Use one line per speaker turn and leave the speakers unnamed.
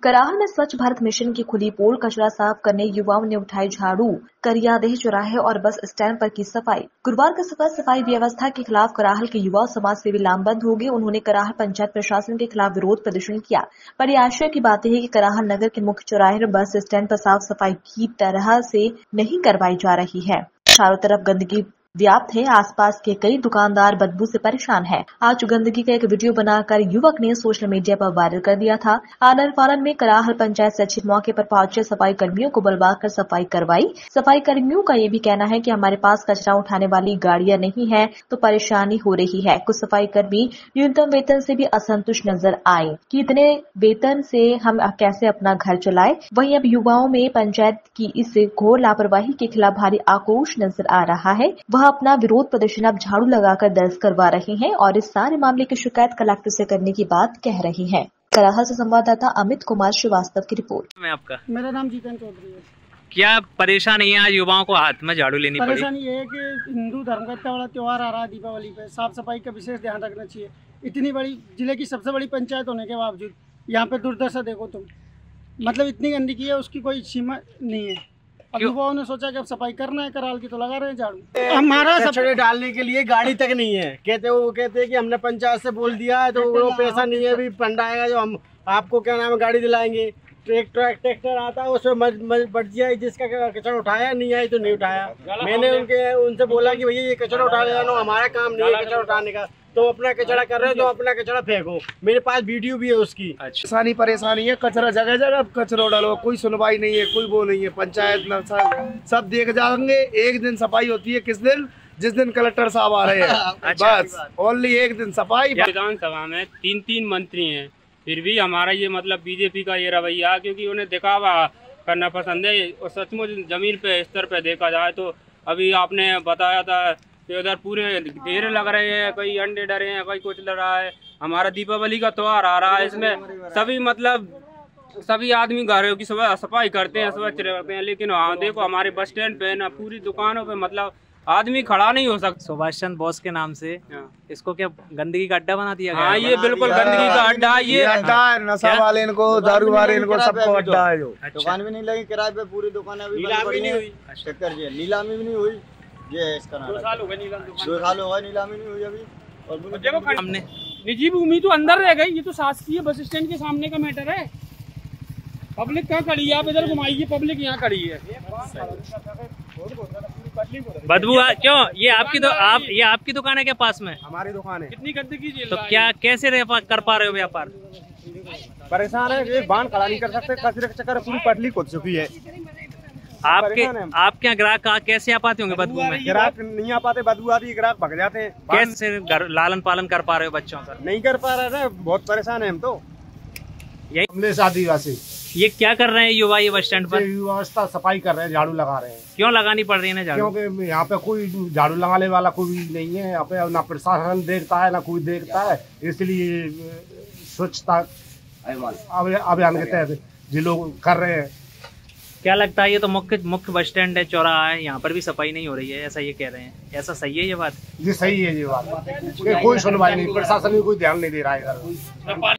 कराहल में स्वच्छ भारत मिशन की खुली पोल, कचरा साफ करने युवाओं ने उठाई झाड़ू, करियादेह चौराहे और बस स्टैंड पर की सफाई। गुरुवार को सुबह सफाई व्यवस्था के खिलाफ कराहल के युवा समाज सेवी लामबंद हो गए। उन्होंने कराहल पंचायत प्रशासन के खिलाफ विरोध प्रदर्शन किया। बड़ी आश्चर्य की बात है कि कराहल नगर के मुख्य चौराहे और बस स्टैंड पर साफ सफाई की तरह से नहीं करवाई जा रही है। चारों तरफ गंदगी व्याप्त है। आसपास के कई दुकानदार बदबू से परेशान हैं। आज गंदगी का एक वीडियो बनाकर युवक ने सोशल मीडिया पर वायरल कर दिया था। आनंद फानन में कराहल पंचायत सचिव मौके पर पहुंचे सफाई कर्मियों को बुलवाकर सफाई करवाई। सफाई कर्मियों का ये भी कहना है कि हमारे पास कचरा उठाने वाली गाड़ियां नहीं है तो परेशानी हो रही है। कुछ सफाई कर्मी न्यूनतम वेतन से भी असंतुष्ट नजर आए कि इतने वेतन से हम कैसे अपना घर चलाए। वहीं अब युवाओं में पंचायत की इस घोर लापरवाही के खिलाफ भारी आक्रोश नजर आ रहा है। वह अपना विरोध प्रदर्शन अब झाड़ू लगाकर दर्ज करवा रहे हैं और इस सारे मामले की शिकायत कलेक्टर से करने की बात कह रहे हैं। कराहल से संवाददाता अमित कुमार श्रीवास्तव की रिपोर्ट।
मैं आपका
मेरा नाम जीतन चौधरी है।
क्या परेशानी है आज युवाओं को हाथ में झाड़ू लेनी पड़ी?
परेशानी ये है कि हिंदू धर्म का इतना बड़ा त्योहार आ रहा है दीपावली पे, साफ सफाई का विशेष ध्यान रखना चाहिए। इतनी बड़ी जिले की सबसे बड़ी पंचायत होने के बावजूद यहाँ पे दुर्दशा देखो तुम, मतलब इतनी गंदगी है उसकी कोई सीमा नहीं है। अब युवाओं ने सोचा कि अब सफाई करना है, कराल की तो लगा रहे हैं झाड़ू। हमारा
कचरे डालने के लिए गाड़ी तक नहीं है। कहते हैं कि हमने पंचायत से बोल दिया है तो वो पैसा नहीं है, अभी फंड आएगा जो हम आपको क्या नाम है गाड़ी दिलाएंगे। ट्रैक्टर आता है उसमें बढ़ जाए, जिसका कचरा उठाया नहीं आई तो नहीं उठाया। मैंने उनसे बोला कि भैया ये कचरा उठा ले जाना, हमारा काम नहीं है कचरा उठाने का, तो अपना कचरा कर रहे हो तो अपना कचरा फेंको। मेरे पास वीडियो भी है उसकी।
परेशानी है, कचरा जगह जगह कचरा डालो, कोई सुनवाई नहीं है, कोई वो नहीं है। पंचायत सब देख जाएंगे। एक दिन सफाई होती है, किस दिन? जिस दिन कलेक्टर साहब आ रहे हैं। बस ओनली एक दिन सफाई।
विधानसभा में 3 मंत्री हैं, फिर भी हमारा ये मतलब बीजेपी का ये रवैया, क्योंकि उन्हें दिखावा करना पसंद है। और सचमुच जमीन पे स्तर पे देखा जाए तो अभी आपने बताया था कि उधर पूरे ढेर लग रहे हैं, कोई अंडे डरे हैं, कोई कुछ लग रहा है। हमारा दीपावली का त्योहार आ रहा है, इसमें सभी मतलब सभी आदमी घरों की सुबह सफाई करते हैं, स्वच्छ रखते हैं, लेकिन हाँ देखो हमारे बस स्टैंड पे ना पूरी दुकानों पे मतलब आदमी खड़ा नहीं हो सकता।
सुभाष चंद्र बोस के नाम से इसको क्या गंदगी का अड्डा बना दिया गया?
हाँ ये बिल्कुल गंदगी का अड्डा है। ये
अड्डा है, नशा वाले इनको, दारू वाले इनको, सबको अड्डा है। जो
दुकान भी नहीं लगी किराए पे, पूरी दुकान अभी नीलामी नहीं हुई। नीलामी भी नहीं हुई, ये है इसका नाम। 2 साल हो गए नीलामी नहीं हुई अभी। और
देखो हमने निजी भूमि तो अंदर रह गई, ये तो शासकीय बस स्टैंड के सामने का मैटर है। पब्लिक कहाँ खड़ी है? आप इधर घुमाइए, पब्लिक यहाँ खड़ी है।
बदबू क्यों? ये आपकी दुकान है क्या पास में?
हमारी दुकान है।
कितनी गंदगी झेल
तो
रहा है।
क्या कैसे कर पा रहे हो व्यापार?
परेशान है, एक बांध खड़ा नहीं कर सकते, कचरे के चक्कर पूरी पटली खुद चुकी है।
आपके यहाँ ग्राहक कैसे आ पाते होंगे बदबू में?
ग्राहक नहीं आ पाते, बदबू आती है, ग्राहक भग जाते हैं।
कैसे लालन पालन कर पा रहे हो बच्चों का?
नहीं कर पा रहे, बहुत परेशान है हम तो। यही आदिवासी
ये क्या कर रहे हैं युवा ये बस स्टैंड पर?
व्यवस्था सफाई कर रहे हैं, झाड़ू लगा रहे हैं।
क्यों लगानी पड़ रही है ना झाड़ू?
क्योंकि यहाँ पे कोई झाड़ू लगाने वाला कोई नहीं है। यहाँ पे ना प्रशासन देखता है ना कोई देखता है, इसलिए स्वच्छता अभियान के तहत जो लोग कर रहे हैं।
क्या लगता है ये तो मुख्य बस स्टैंड है, चौराहा है, यहाँ पर भी सफाई नहीं हो रही है, ऐसा ये कह रहे हैं। ऐसा सही है ये बात?
जी सही है ये बात। कोई सुनवाई नहीं, प्रशासन भी कोई ध्यान नहीं दे रहा है।